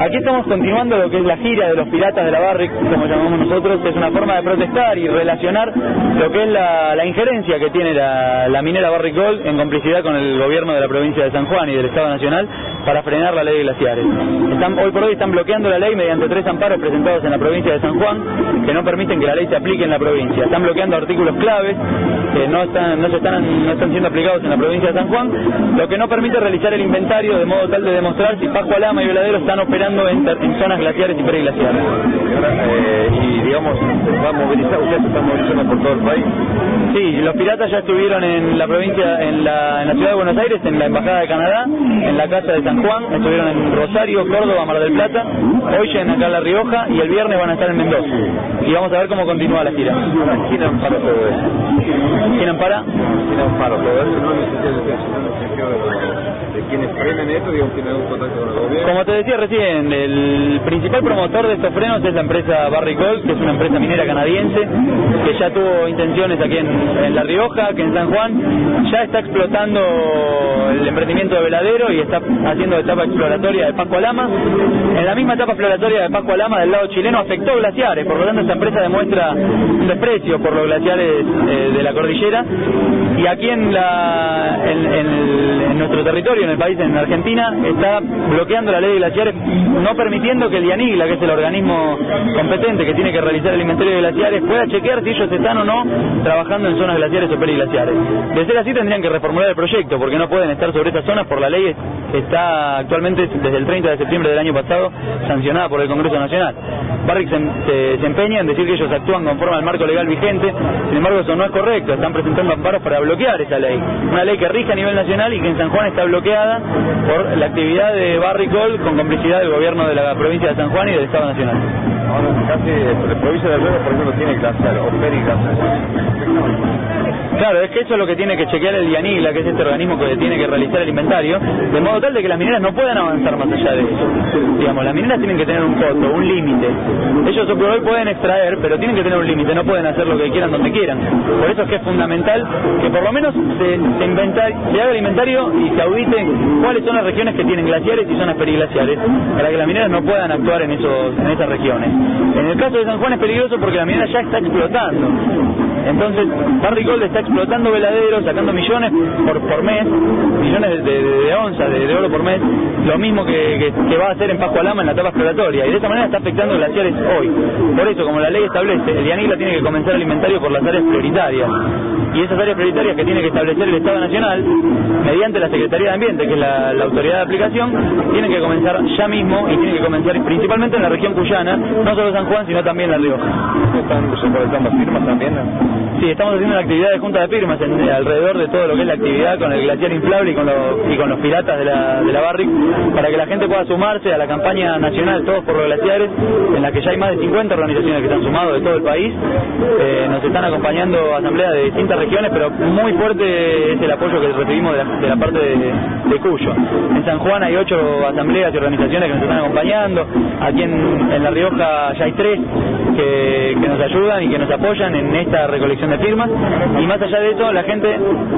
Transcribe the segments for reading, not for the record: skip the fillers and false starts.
Aquí estamos continuando lo que es la gira de los piratas de la Barrick, como llamamos nosotros. Es una forma de protestar y relacionar lo que es la injerencia que tiene la minera Barrick Gold en complicidad con el gobierno de la provincia de San Juan y del Estado Nacional para frenar la ley de glaciares. Hoy por hoy están bloqueando la ley mediante 3 amparos presentados en la provincia de San Juan que no permiten que la ley se aplique en la provincia. Están bloqueando artículos claves que no están siendo aplicados en la provincia de San Juan, lo que no permite realizar el inventario de modo tal de demostrar si Pascua Lama y Veladero están operando en zonas glaciares y periglaciares. Y digamos, ustedes se están movilizando por todo el país. Sí, los piratas ya estuvieron en la provincia, en la ciudad de Buenos Aires, en la embajada de Canadá, en la casa de San Juan, estuvieron en Rosario, Córdoba, Mar del Plata, hoy llegan acá a La Rioja y el viernes van a estar en Mendoza. Y vamos a ver cómo continúa la gira. ¿Quién ampara todo eso? ¿Quién ampara? ¿Quién ampara todo eso? No necesita de quienes frenen esto, digamos, tienen un contacto con el gobierno. Como te decía recién, el principal promotor de estos frenos es la empresa Barrick Gold, que es una empresa minera canadiense, que ya tuvo intenciones aquí en La Rioja, que en San Juan ya está explotando el emprendimiento de Veladero y está haciendo etapa exploratoria de Pascua Lama. En la misma etapa exploratoria de Pascua Lama del lado chileno afectó glaciares, por lo tanto esta empresa demuestra un desprecio por los glaciares de la cordillera. Y aquí en nuestro territorio, en el país, en Argentina, está bloqueando la ley de glaciares, no permitiendo que el IANIGLA, que es el organismo competente que tiene que realizar el inventario de glaciares, pueda chequear si ellos están o no trabajando en zonas glaciares o periglaciares. De ser así, tendrían que reformular el proyecto, porque no pueden estar sobre esas zonas por la ley que está actualmente, desde el 30 de septiembre del año pasado, sancionada por el Congreso Nacional. Barrick se empeña en decir que ellos actúan conforme al marco legal vigente, sin embargo eso no es correcto, están presentando amparos para bloquear esa ley, una ley que rige a nivel nacional y que en San Juan está bloqueada por la actividad de Barrick Gold con complicidad del gobierno de la provincia de San Juan y del Estado Nacional. Ahora, casi la provincia de Alberto, por ejemplo, tiene glaciar o periglaciar. Claro, es que eso es lo que tiene que chequear el IANIGLA, que es este organismo que tiene que realizar el inventario, de modo tal de que las mineras no puedan avanzar más allá de eso. Digamos, las mineras tienen que tener un coto, un límite. Ellos por hoy pueden extraer, pero tienen que tener un límite, no pueden hacer lo que quieran donde quieran. Por eso es que es fundamental que por lo menos se haga el inventario y se audite cuáles son las regiones que tienen glaciares y zonas periglaciares, para que las mineras no puedan actuar en esas regiones. En el caso de San Juan es peligroso porque la minera ya está explotando. Entonces, Barrick Gold está explotando Veladero, sacando millones por mes, millones de onzas de oro por mes, lo mismo que va a hacer en Pascua Lama en la etapa exploratoria, y de esa manera está afectando glaciares hoy. Por eso, como la ley establece, el IANIGLA tiene que comenzar el inventario por las áreas prioritarias, y esas áreas prioritarias que tiene que establecer el Estado Nacional, mediante la Secretaría de Ambiente, que es la autoridad de aplicación, tienen que comenzar ya mismo, y tiene que comenzar principalmente en la región cuyana, no solo San Juan, sino también La Rioja. ¿Están recolectando firmas también? Sí, estamos haciendo una actividad de junta de firmas alrededor de todo lo que es la actividad con el glaciar inflable y con los piratas de la Barrick, para que la gente pueda sumarse a la campaña nacional Todos por los Glaciares, en la que ya hay más de 50 organizaciones que están sumado de todo el país. Nos están acompañando asambleas de distintas regiones, pero muy fuerte es el apoyo que recibimos de la parte de Cuyo. En San Juan hay 8 asambleas y organizaciones que nos están acompañando. Aquí en La Rioja ya hay 3 que nos ayudan y que nos apoyan en esta recolección de firmas, y más allá de eso la gente...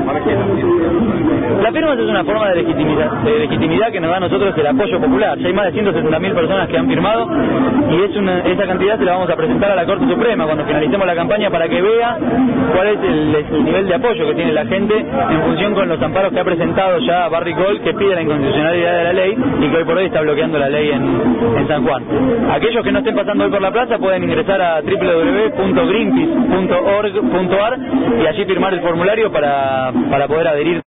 Las firmas es una forma de legitimidad que nos da a nosotros el apoyo popular. Ya hay más de 170.000 personas que han firmado, y esa cantidad se la vamos a presentar a la Corte Suprema cuando finalicemos la campaña, para que vea cuál es el nivel de apoyo que tiene la gente en función con los amparos que ha presentado ya Barrick Gold, que pide la inconstitucionalidad de la ley y que hoy por hoy está bloqueando la ley en San Juan. Aquellos que no estén pasando hoy por la plaza pueden ingresar a www.greenpeace.org.ar y allí firmar el formulario para poder adherir.